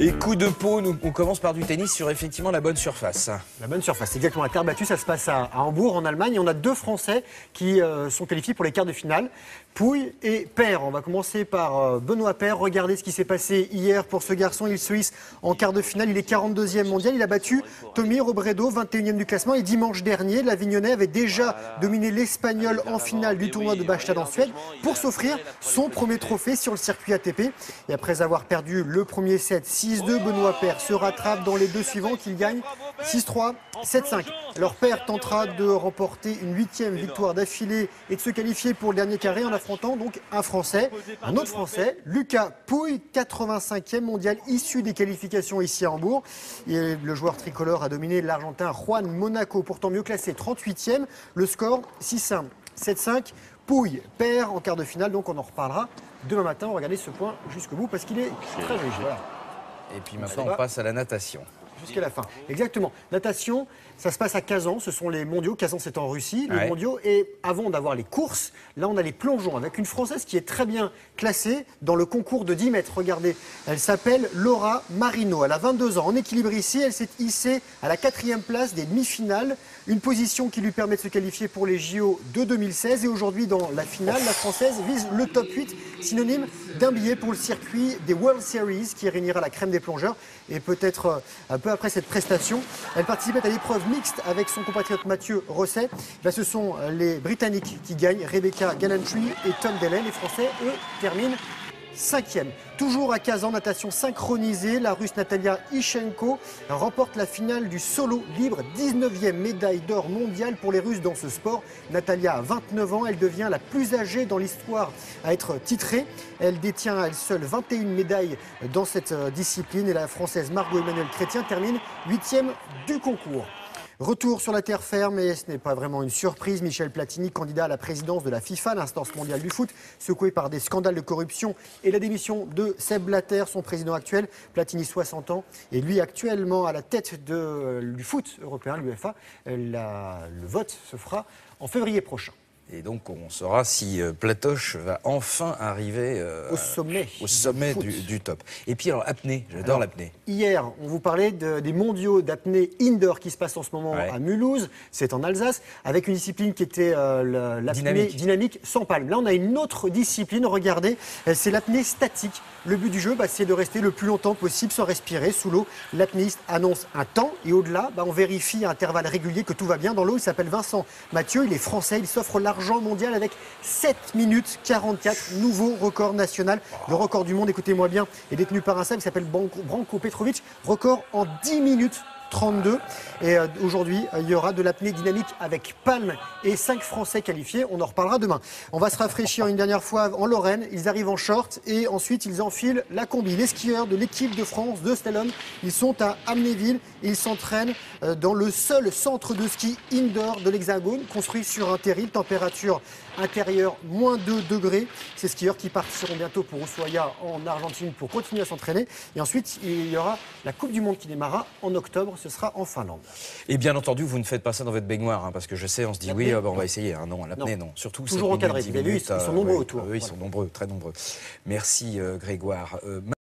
Et coup de peau, on commence par du tennis sur effectivement la bonne surface. La bonne surface, exactement. La terre battue, ça se passe à Hambourg, en Allemagne. Et on a deux Français qui sont qualifiés pour les quarts de finale. Pouille et Paire. On va commencer par Benoît Paire. Regardez ce qui s'est passé hier pour ce garçon. Il se hisse en quart de finale. Il est 42e mondial. Il a battu Tommy Robredo, 21e du classement. Et dimanche dernier, l'Avignonnais avait déjà dominé l'Espagnol en finale du tournoi de Bastad en Suède pour s'offrir son premier trophée sur le circuit ATP. Et après avoir perdu le premier set 6-2, Benoît Paire se rattrape dans les deux suivants qu'il gagne 6-3, 7-5. Alors Paire tentera de remporter une 8e victoire d'affilée et de se qualifier pour le dernier carré en affrontant donc un autre Français, Lucas Pouille, 85e mondial issu des qualifications ici à Hambourg. Et le joueur tricolore a dominé l'Argentin Juan Monaco, pourtant mieux classé 38e. Le score 6-1, 7-5. Pouille, Paire en quart de finale, donc on en reparlera demain matin. Regardez ce point jusqu'au bout parce qu'il est très joli. Voilà. Et puis maintenant on passe à la natation. Jusqu'à la fin. Exactement. Natation, ça se passe à Kazan. Ce sont les mondiaux. Kazan, c'est en Russie, les mondiaux. Et avant d'avoir les courses, là, on a les plongeons avec une Française qui est très bien classée dans le concours de 10 mètres. Regardez, elle s'appelle Laura Marino. Elle a 22 ans. En équilibre ici, elle s'est hissée à la 4e place des demi-finales. Une position qui lui permet de se qualifier pour les JO de 2016. Et aujourd'hui, dans la finale, la Française vise le top 8, synonyme d'un billet pour le circuit des World Series qui réunira la crème des plongeurs. Et peut-être un peu après cette prestation, elle participait à l'épreuve mixte avec son compatriote Mathieu Rosset. Ce sont les Britanniques qui gagnent, Rebecca Gallantry et Tom Dellen. Les Français, eux, terminent 5e. Toujours à Kazan, natation synchronisée, la Russe Natalia Ishchenko remporte la finale du solo libre, 19e médaille d'or mondiale pour les Russes dans ce sport. Natalia a 29 ans, elle devient la plus âgée dans l'histoire à être titrée. Elle détient à elle seule 21 médailles dans cette discipline et la Française Margot Emmanuel Chrétien termine 8e du concours. Retour sur la terre ferme, et ce n'est pas vraiment une surprise. Michel Platini, candidat à la présidence de la FIFA, l'instance mondiale du foot, secoué par des scandales de corruption et la démission de Sepp Blatter, son président actuel. Platini, 60 ans, et lui actuellement à la tête du foot européen, l'UEFA. Le vote se fera en février prochain. Et donc on saura si Platoche va enfin arriver au sommet du top. Et puis alors apnée, j'adore l'apnée. Hier, on vous parlait des mondiaux d'apnée indoor qui se passent en ce moment à Mulhouse, c'est en Alsace, avec une discipline qui était l'apnée dynamique sans palme. Là, on a une autre discipline, regardez, c'est l'apnée statique. Le but du jeu, c'est de rester le plus longtemps possible sans respirer sous l'eau. L'apnéiste annonce un temps et au-delà, on vérifie à intervalles réguliers que tout va bien. Dans l'eau, il s'appelle Vincent Mathieu, il est français, il s'offre l'argent mondial avec 7 minutes 44, nouveau record national. Le record du monde, écoutez-moi bien, est détenu par un Serbe qui s'appelle Branko Petrovic, record en 10 minutes 32. Et aujourd'hui, il y aura de l'apnée dynamique avec palme et 5 Français qualifiés. On en reparlera demain. On va se rafraîchir une dernière fois en Lorraine. Ils arrivent en short et ensuite ils enfilent la combi. Les skieurs de l'équipe de France de slalom, ils sont à Amnéville et ils s'entraînent dans le seul centre de ski indoor de l'Hexagone, construit sur un terril, température intérieure moins 2 degrés. Ces skieurs qui partiront bientôt pour Ushuaia en Argentine pour continuer à s'entraîner. Et ensuite, il y aura la Coupe du Monde qui démarrera en octobre. Ce sera en Finlande. Et bien entendu, vous ne faites pas ça dans votre baignoire, parce que je sais, on se dit oui, on va essayer. Non, l'apnée, non. Surtout toujours encadré. Vous avez vu, ils sont nombreux autour. Ils sont nombreux, très nombreux. Merci Grégoire.